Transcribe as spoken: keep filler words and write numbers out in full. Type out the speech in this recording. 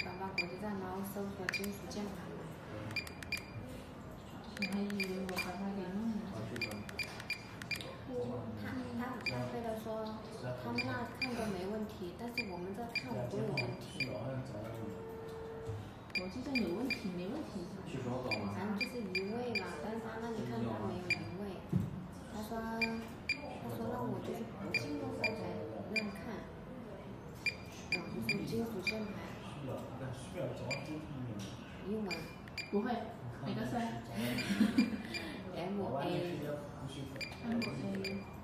转到国际站，然后搜索金属键盘嘛。 我还以为我把它给弄了。 他他他非得说他们那看都没问题，但是我们这看都有问题。 国际站有问题没问题？ 反正就是移位嘛，但是他那里看他没有移位。他说他说让我就是不进入后台让看，然后就说金属键盘。英文。 不会，哪个噻？ M A。 M A。